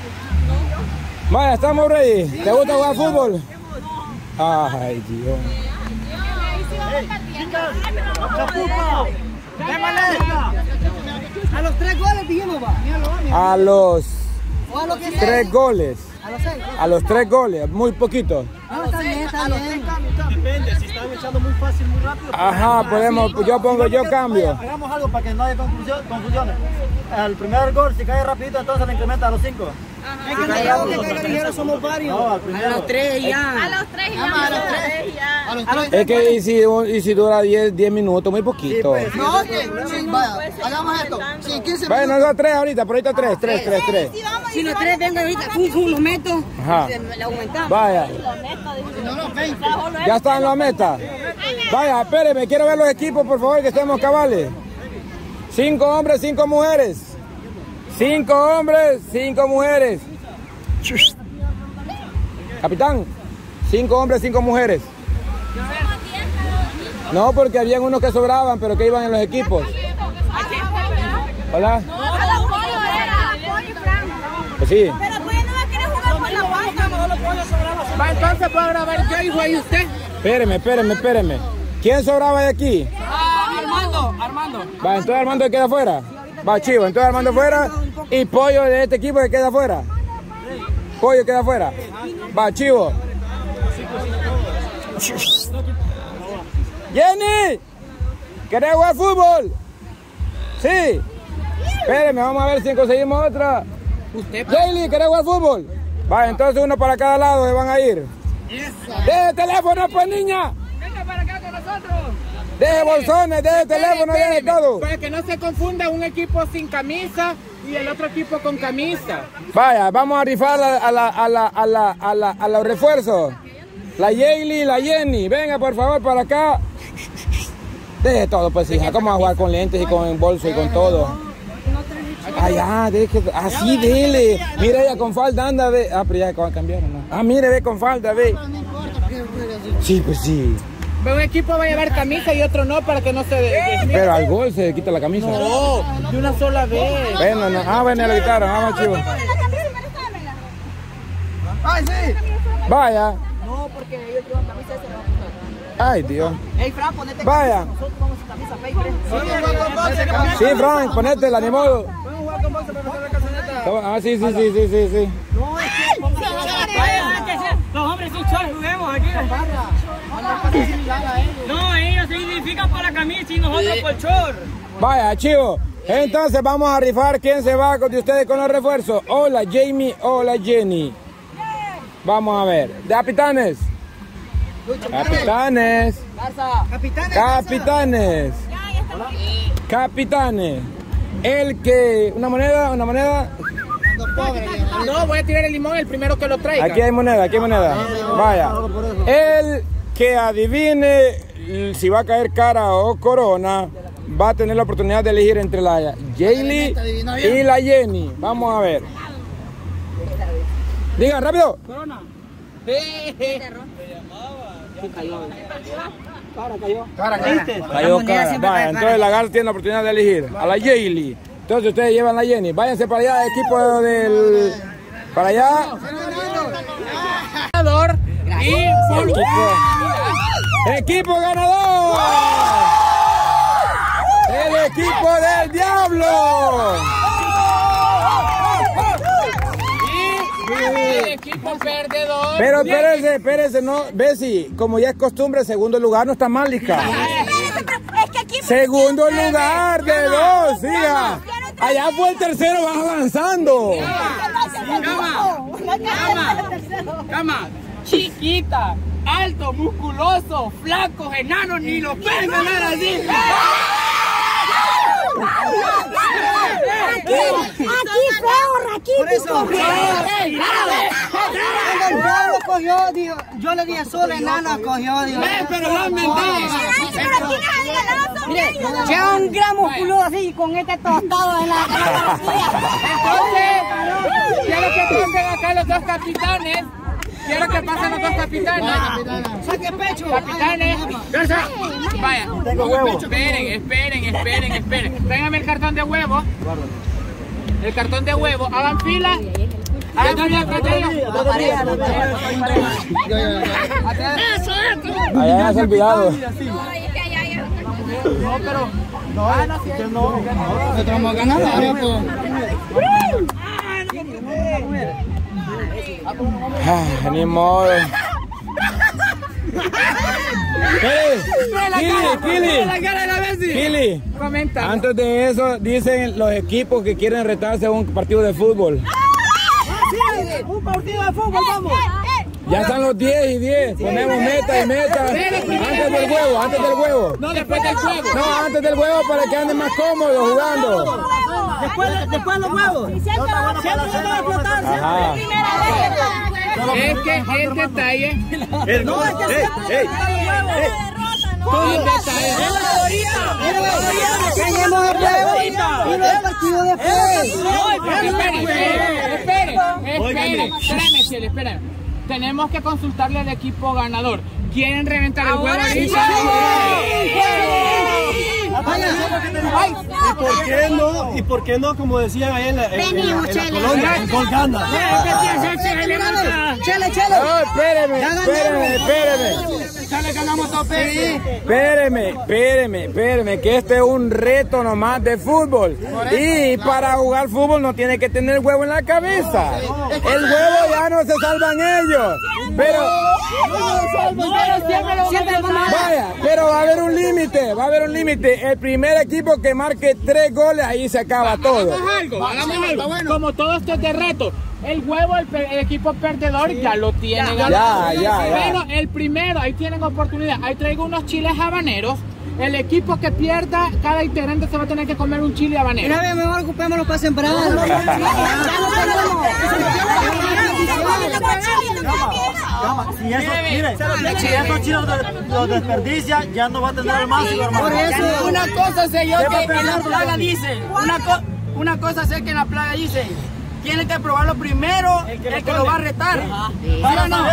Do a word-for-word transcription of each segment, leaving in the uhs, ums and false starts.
Vaya, estamos ready. ¿Te gusta jugar fútbol? Ay, Dios. A los tres goles dijimos, va. A los a lo que tres goles. A los seis. A los tres goles, muy poquito. No, está bien, está bien. Depende, si están echando muy fácil, muy rápido. Ajá, podemos, yo pongo, yo cambio. Hagamos algo para que no haya confusiones. El primer gol, si cae rapidito, entonces le incrementa a los cinco. Es que no creo que caiga ligero, somos varios. No, al primero. A los tres ya. A los tres ya. A los tres ya. A los tres. Es que y si, y si dura diez minutos, muy poquito. No, que sí, vaya, hagamos esto. Sí, quince Bueno, minutos. no, tres ahorita, por ahorita tres, tres, tres, tres. Si los tres vengan ahorita, fum, fum, los meto. Ajá. Le aumentamos. Vaya. Ya están las metas. Vaya, espéreme, quiero ver los equipos, por favor, que estemos cabales. Cinco hombres, cinco mujeres. Cinco hombres, cinco mujeres. Capitán, cinco hombres, cinco mujeres. No, porque habían unos que sobraban, pero que iban en los equipos. Hola. Pues sí. Pero pues no va a querer jugar por la banca. Va, entonces puedo grabar yo y juegue usted. Espéreme, espéreme, espéreme. ¿Quién sobraba de aquí? Ah, Armando, Armando. Va, entonces Armando queda afuera. Va, Chivo, entonces Armando afuera. Y Pollo de este equipo que queda afuera. Pollo queda afuera. Va, Chivo. Jenny, ¿querés jugar fútbol? Sí. Espéreme, vamos a ver si conseguimos otra. Usted. Jaylee, ¿querés jugar fútbol? Va, entonces uno para cada lado se van a ir. Deje el teléfono, pues, niña. Venga para acá con nosotros. Deje bolsones, deje teléfono, deje todo. Para que no se confunda un equipo sin camisa y el otro equipo con camisa. Vaya, vamos a rifar a, la, a, la, a, la, a, la, a, la, a los refuerzos. La Jaylee y la Jenny, venga por favor para acá. Deje todo, pues, hija. ¿Cómo va a jugar con lentes y con bolso y con todo? Ay, ah, deje, así, dele. Mira, ella con falda anda, ve. Ah, pero ya cambiaron, ¿no? Ah, mire, ve con falda, ve. Sí, pues sí. Un equipo va a llevar camisa y otro no para que no se... De... Pero al gol se quita la camisa. No, de una sola vez. Bueno, no. Ah, bueno, le quitaron. Vamos, chivo. Ay, sí. Vaya. No, porque ellos llevan camisa ese no. Ay, Dios. Ey, Fran, ponete Vaya. nosotros vamos a camisa paper. Sí, Frank, ponete la ni modo. Vamos a jugar con bolsa para meter la calzoneta. Ah, sí, sí, sí, sí, sí, sí. No, es que ponga Los hombres sin short juguemos aquí. No, ellos se identifican por la camisa y nosotros por short. Vaya, chivo. Entonces vamos a rifar quién se va de ustedes con los refuerzos. Hola, Jamie. Hola, Jenny. Vamos a ver. De capitanes. Capitanes. Capitanes. Capitanes. Capitanes. El que... ¿Una moneda? ¿Una moneda? No, voy a tirar el limón el primero que lo traiga. Aquí hay moneda, aquí hay moneda. Vaya. El que adivine si va a caer cara o corona va a tener la oportunidad de elegir entre la Jaylee y la Jenny. Vamos a ver. Digan rápido. Corona. Cara cayó. Cara, ¿viste? Cayó cara. Vaya, entonces la Gar tiene la oportunidad de elegir a la Jaylee. Entonces ustedes llevan la Jenny. Váyanse para allá, equipo del... Para allá. Ganador y Equipo, equipo ganador. El equipo del diablo. y el equipo perdedor. Pero espérense, espérense, no, Bessie, como ya es costumbre, segundo lugar no está mal, hija. Es que aquí... Segundo lugar de dos, siga. Allá fue el tercero, vas avanzando. Cama, cama, cama, chiquita, alto, musculoso, flaco, enano, ni lo pueden ganar así. Aquí, aquí, feo, raquítico. El diablo cogió, dijo, yo le dije solo enano, cogió, dijo. Pero no mentí. Mire, lleva un gran musculoso así, con este tostado en la cara. Entonces, quiero que pasen acá los dos capitanes. Quiero que pasen los dos capitanes. Saque pecho. Capitanes. Vaya. Esperen, esperen, esperen, esperen. Tráigame el cartón de huevo. El cartón de huevo. Hagan fila. Yo también, yo también. Allá ya se ha olvidado. No, pero. No, usted no. Nosotros vamos ganadores, pues. Ah, ni modo. Kili, Kili, Kili. Comenta. Antes de eso, dicen los equipos que quieren retarse a un partido de fútbol. Un partido de fútbol, vamos. Ya están los diez y diez. Ponemos meta y meta. Antes del huevo, antes del huevo. No, después del juego. No, antes del huevo para que anden más cómodos jugando. Después, después los huevos. No está bueno para la cena. Ajá. Es que el detalle. No, es que Ey, El detalle. Tenemos el huevo y los partidos después. Esperen, esperen, esperen, esperen, Chele, esperen. Tenemos que consultarle al equipo ganador. ¿Quieren reventar el huevo ahorita? ¿Y por qué no? ¿Y por qué no? Como decían ahí en la, en, en, en la colonia, en Colganda. Chele, chele. No, espéreme, espéreme, espéreme. Espéreme, espéreme, espéreme, que este es un reto nomás de fútbol. Y para jugar fútbol no tiene que tener huevo en la cabeza. El huevo ya no se salvan ellos. Pero, vaya, pero va a haber un límite, va a haber un límite. El primer equipo que marque tres goles, ahí se acaba todo. Hagamos algo, hagamos algo. Como todo esto es de reto, el huevo, el, el equipo perdedor ya lo tiene ganado. Ya, ya, ya. Pero el primero, ahí tienen oportunidad. Ahí traigo unos chiles habaneros. El equipo que pierda, cada integrante se va a tener que comer un chile habanero. Una vez mejor ocupémoslo para sembrar. Si eso, mire, si esos chinos los desperdicia, ya no va a tener el máximo, hermano. Por eso, una cosa sé yo que en la plaga dice, una, co una cosa sé que en la plaga dice, tiene que probarlo primero el que, el que lo va a retar. ¿Sí o no?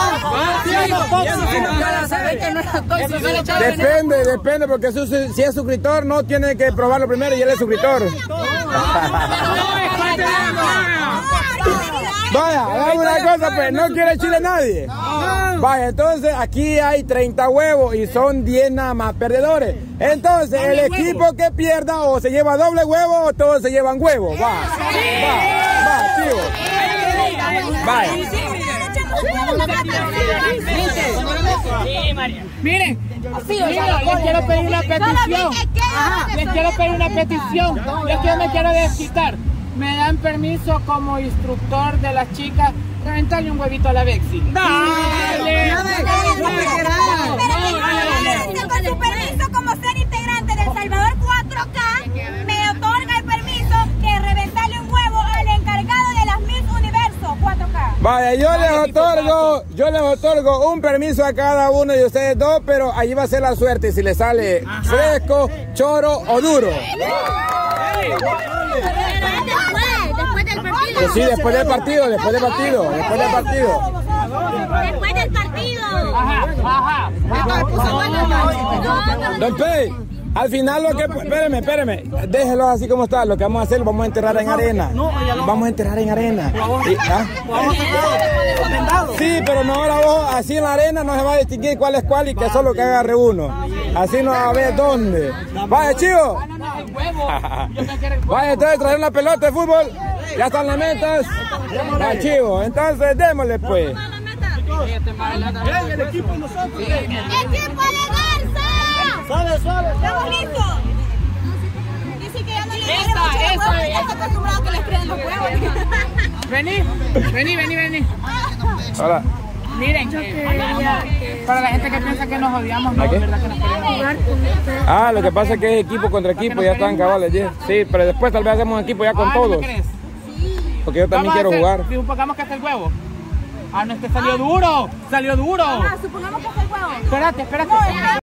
Depende, depende, porque si, si es suscriptor no tiene que probarlo primero y él es suscriptor. Vaya, hagamos una cosa, pues, no quiere chile nadie. Vaya, entonces aquí hay treinta huevos y son diez nada más perdedores. Entonces el equipo que pierda o se lleva doble huevo o todos se llevan huevo. Va, va, va, chivo. Vaya. Miren, miren, les quiero pedir una petición. Les quiero pedir una petición. Yo que me quiero desquitar. ¿Me dan permiso como instructor de las chicas reventarle un huevito a la Bexi? ¡Dale! Con su permiso como ser integrante del Salvador cuatro K, me otorga el permiso de reventarle un huevo al encargado de las Miss Universo cuatro K. Vaya, yo les otorgo, yo les otorgo un permiso a cada uno de ustedes dos, pero allí va a ser la suerte si le sale fresco, choro o duro. Después del partido. Pues sí, después del partido, después del partido, después del partido. Después del partido. Ajá, ajá. Don Pey, al final lo que... Espéreme, espéreme. Déjelo así como está. Lo que vamos a hacer, vamos a enterrar en arena. Vamos a enterrar en arena. Y, ¿ah? Sí, pero no ahora vos, así en la arena no se va a distinguir cuál es cuál y que solo que agarre uno. Así no va a ver dónde. Vaya, chivo. Vaya, entonces traer una pelota de fútbol. Ya están las metas. Va, chivo. Entonces démosle pues. El equipo de nosotros. ¡Equipo de Garza! Suave, suave. ¿Estamos listos? Dice que ya no le quieren mucho los huevos, ya está acostumbrado que les creen los huevos. Vení, vení, vení, vení. Hola. Miren, eh, para la gente que piensa que nos odiamos, no, es verdad que nos queremos jugar. Ah, lo que pasa es que es equipo contra equipo, ya están cabales. Sí, pero después tal vez hacemos un equipo ya con todos. Porque yo también quiero jugar. Supongamos que es el huevo. Ah, no, es que salió duro, salió duro. Ah, supongamos que es el huevo. Espérate, espérate.